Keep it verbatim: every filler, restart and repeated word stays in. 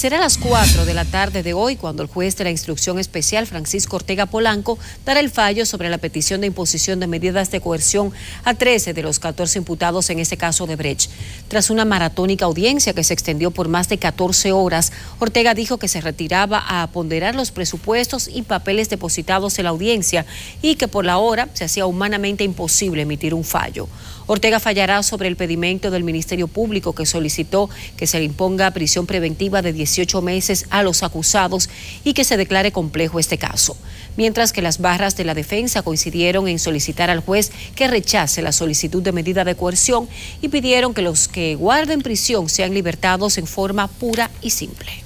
Será a las cuatro de la tarde de hoy cuando el juez de la Instrucción Especial, Francisco Ortega Polanco, dará el fallo sobre la petición de imposición de medidas de coerción a trece de los catorce imputados en este caso de Brecht. Tras una maratónica audiencia que se extendió por más de catorce horas, Ortega dijo que se retiraba a ponderar los presupuestos y papeles depositados en la audiencia y que por la hora se hacía humanamente imposible emitir un fallo. Ortega fallará sobre el pedimento del Ministerio Público que solicitó que se le imponga prisión preventiva de dieciocho meses a los acusados y que se declare complejo este caso. Mientras que las barras de la defensa coincidieron en solicitar al juez que rechace la solicitud de medida de coerción y pidieron que los que guarden prisión sean libertados en forma pura y simple.